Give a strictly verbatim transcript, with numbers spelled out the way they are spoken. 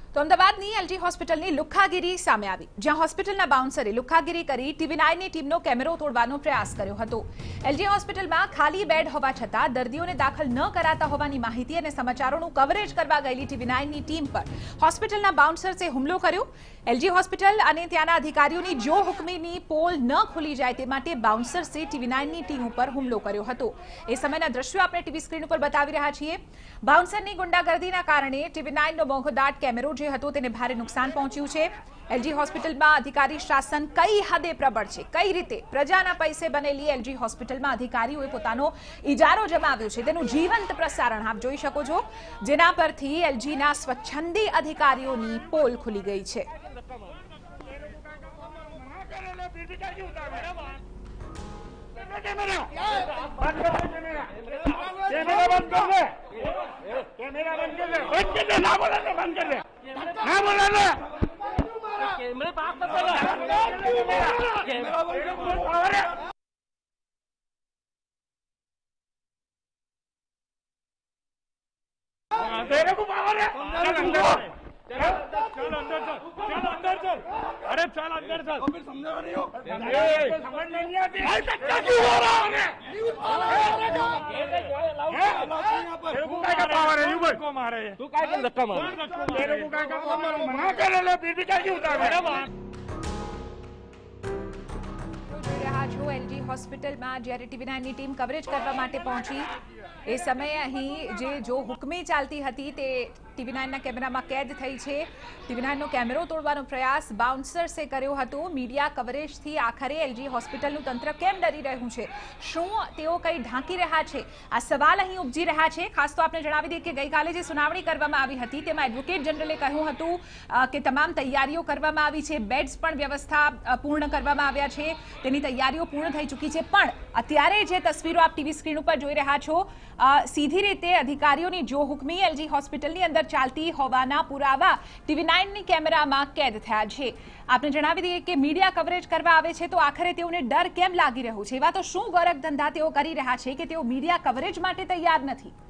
તો અમદાવાદની એલજી હોસ્પિટલની લુખ્ખાગીરી સામે આવી, જ્યાં હોસ્પિટલના બાઉન્સરે લુખ્ખાગીરી કરી ટીવી નાઇનની ટીમનો કેમેરો તોડવાનો પ્રયાસ કર્યો હતો। એલજી હોસ્પિટલમાં ખાલી બેડ હોવા છતાં દર્દીઓને દાખલ ન કરાતા હોવાની માહિતી અને સમાચારોનું કવરેજ કરવા ગયેલી ટીવી નાઇનની ટીમ પર હોસ્પિટલના બાઉન્સર્સે હુમલો કર્યો। એલજી હોસ્પિટલ અને ત્યાંના અધિકારીઓની જો હુકમીની પોલ ન ખુલી જાય તે માટે બાઉન્સર્સે ટીવી નાઇનની ટીમ ઉપર હુમલો કર્યો હતો। એ સમયના દ્રશ્યો આપણે ટીવી સ્ક્રીન ઉપર બતાવી રહ્યા છીએ। બાઉન્સરની ગુંડાગર્દીના કારણે ટીવી નાઇનનો મોંઘદાટ કેમેરો જે હતો તેને ભારે નુકસાન પહોંચ્યું છે। એલજી હોસ્પિટલમાં અધિકારી શાસન કઈ હદે પ્રબળ છે, કઈ રીતે પ્રજાના પૈસે બનેલી એલજી હોસ્પિટલમાં અધિકારીઓએ પોતાનો ઇજારો જમાવ્યો છે તેનું જીવંત પ્રસારણ આપ જોઈ શકો છો, જેના પરથી એલજીના સ્વચ્છંદી અધિકારીઓની પોલ ખુલી ગઈ છે। तेरे को पावर है, चल अंदर चल अंदर चल चल अंदर चल अरे चल अंदर चल फिर समझा नहीं हो समझ नहीं आती भाई सच्चा क्यों हो रहा है तेरे को काय का पावर है यू को मारे तू काय का धक्का मार तेरे को काय का पावर मना कर ले फिर भी क्या क्यों उतार मेरा बात एलजी હોસ્પિટલમાં જ્યારે ટીવી નાઇનની ટીમ કવરેજ કરવા માટે પહોંચી એ સમયે અહીં જે જો હુકમી ચાલતી હતી તે ટીવી નાઇનના કેમેરામાં કેદ થઈ છે। ટીવી નાઇનનો કેમેરો તોડવાનો પ્રયાસ બાઉન્સર્સે કર્યો હતો। મીડિયા કવરેજથી આખરે એલજી હોસ્પિટલનું તંત્ર કેમ ડરી રહ્યું છે, શું તેઓ કંઈ ઢાંકી રહ્યા છે, આ સવાલ અહીં ઉપજી રહ્યા છે। ખાસ તો આપણે જણાવી દઈએ કે ગઈકાલે જે સુનાવણી કરવામાં આવી હતી તેમાં એડવોકેટ જનરલે કહ્યું હતું કે તમામ તૈયારીઓ કરવામાં આવી છે, બેડ્સ પણ વ્યવસ્થા પૂર્ણ કરવામાં આવ્યા છે, તેની તૈયારીઓ પૂર્ણ થઈ ચૂકી છે। પણ અત્યારે જે તસવીરો આપ ટીવી સ્ક્રીન ઉપર જોઈ રહ્યા છો, સીધી રીતે અધિકારીઓની જો હુકમી એલજી હોસ્પિટલની અંદર ચાલતી હોવાના પુરાવા ટીવી નાઇનની કેમેરામાં કેદ થયા છે। આપણે જણાવી દઈએ કે મીડિયા કવરેજ કરવા આવે છે તો આખરે તેઓને ડર કેમ લાગી રહ્યો છે, એવા તો શું ગોરખ ધંધા તેઓ કરી રહ્યા છે કે તેઓ મીડિયા કવરેજ માટે તૈયાર નથી।